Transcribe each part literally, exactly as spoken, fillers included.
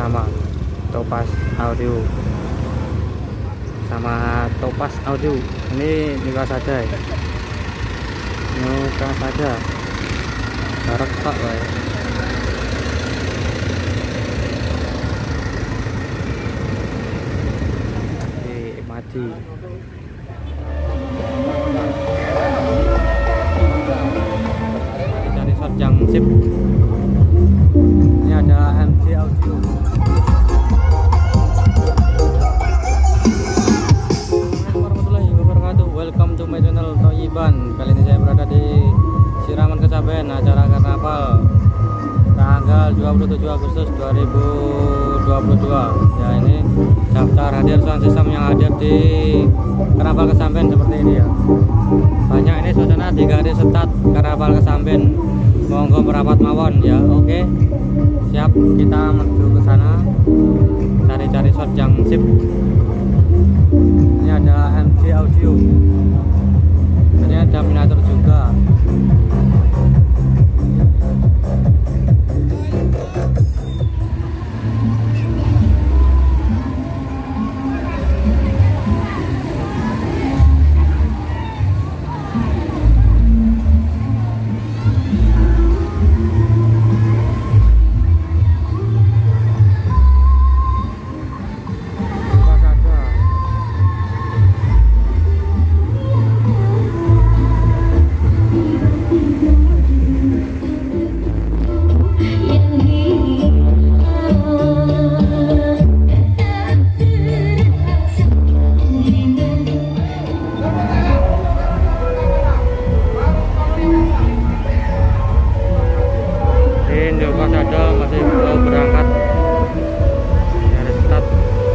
sama Topaz Audio sama Topaz Audio. Ini Nuka saja ya, Nuka saja barek tok wae. Di Madi cari shot yang sip. Ini ada M J Audio. Welcome to my channel Thoyiban. Kali ini saya berada di Siraman Kesamben, acara karnaval tanggal dua puluh tujuh Agustus dua ribu dua puluh dua. Ya, ini daftar hadir sound system yang hadir di karnaval Kesamben seperti ini ya. Banyak ini suasana di garis start karnaval Kesamben. Monggo merapat mawon ya. Oke, siap, kita menuju ke sana cari-cari shot yang sip. Ini ada M J Audio, ini ada miniatur juga. Masih mau berangkat dari start.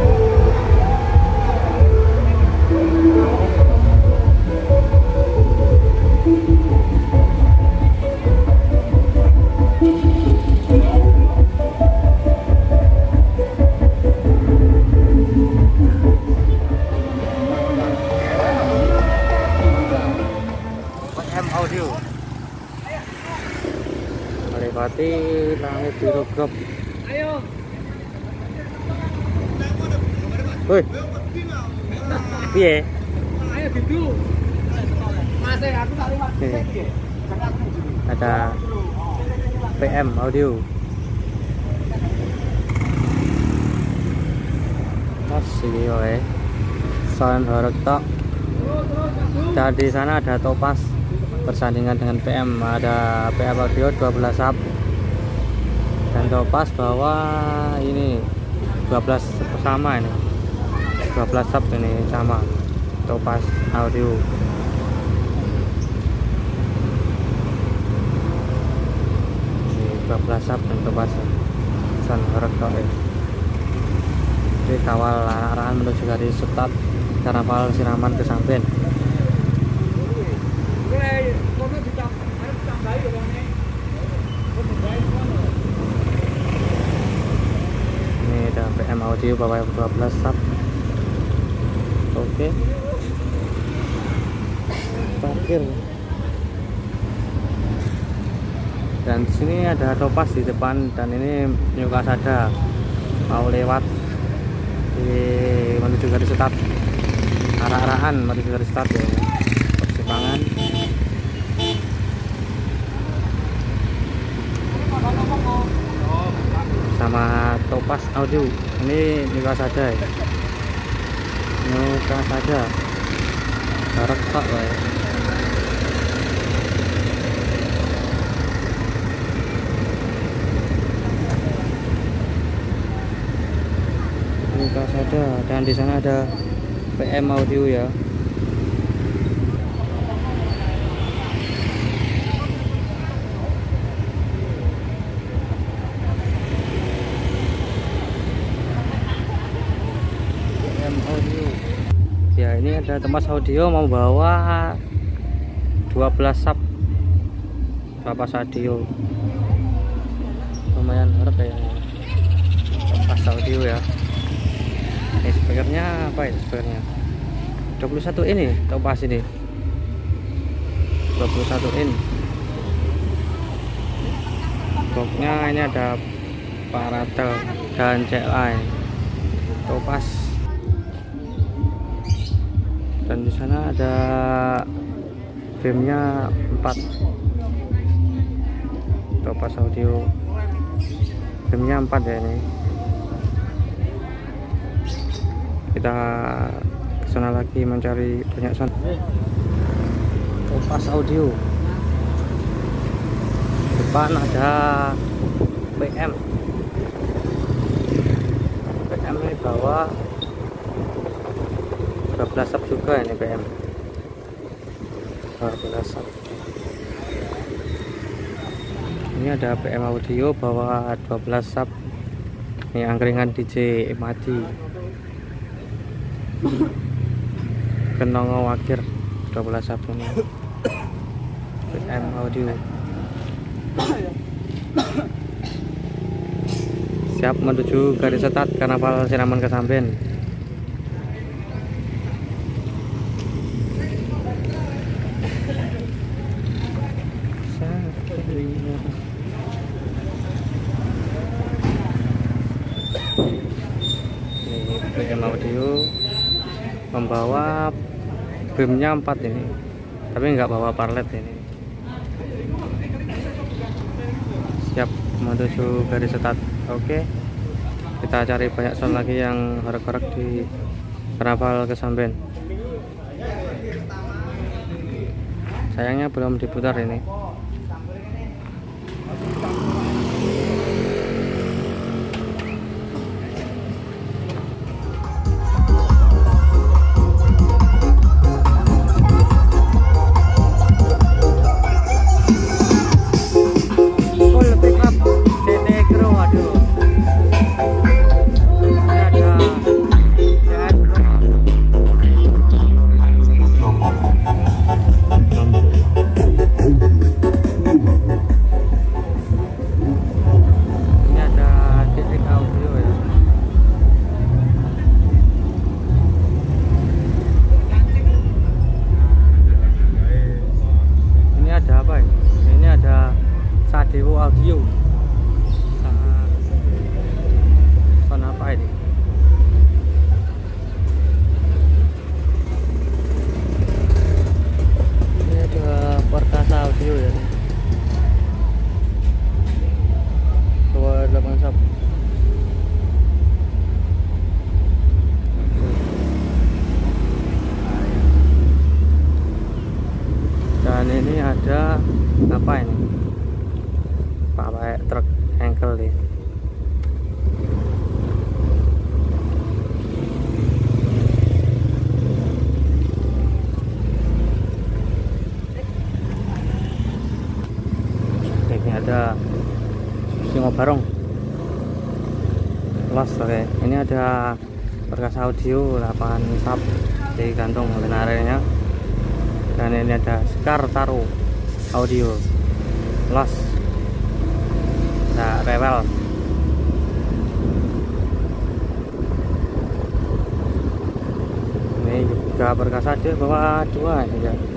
M Audio melewati langit biru grup. Ayo. Woi. Piye? Ayo didu. Mas aku tak liwat. Ada P M Audio. Mas ini wae. Sound horeg tok. Dan di sana ada Topaz bersandingan dengan P M, ada P M Audio dua belas sub dan Topaz bawa ini dua belas sama, ini dua belas sub, ini sama Topaz Audio. Ini dua belas sub dan Topaz sound horeg tok. Jadi kawal arah-arahan menuju dari start karnaval Siraman Kesamben. Ini ada P M Audio bawa dua belas sub. Oke, parkir. Dan di sini ada Topaz di depan, dan ini Nuka saja mau lewat di menuju garis start, arah-arahan menuju garis start ya, persimpangan. Sama Topaz Audio, ini Nuka saja ya, Nuka saja barek tok wae. Nuka saja, dan di sana ada P M Audio ya. Ya, ini ada Topaz Audio mau bawa dua belas sub Topaz Audio, lumayan harga kayaknya Topaz Audio ya. Ini speakernya apa ya, speakernya dua puluh satu in, Topaz ini dua puluh satu in. Boxnya ini ada paratel. dan C L A Topaz. Dan di sana ada beamnya empat, Topaz Audio beamnya empat ya ini. Kita kesana lagi mencari banyak sound. Topaz Audio, depan ada P M. P M ini bawah dua belas sub juga ini P M. dua belas sub. Ini ada P M Audio bawah dua belas sub. Ini angkringan D J Madi. Kenongo Wakir dua belas sub ini. P M Audio. Siap menuju garis start Karnaval Siraman Kesamben. Ini P M Audio membawa beamnya empat ini, tapi nggak bawa parlet ini. Siap menuju garis start. Oke, kita cari banyak sound lagi yang horek-horek di Karnaval Kesamben. Sayangnya belum diputar ini. Sadewo Audio. Sound apa ini? Ini ada Perkasa Audio ya. Bawah delapan sub. Dan ini ada apa ini? Pakai truk engkel nih. Ini ada Singo Barong Los. Oke, ini ada Perkasa Audio delapan sub di gantung lenarenya. Dan ini ada Scar Taro Audio Los. Nah, rewel. Ini juga Perkasa dia bawa dua ini ya.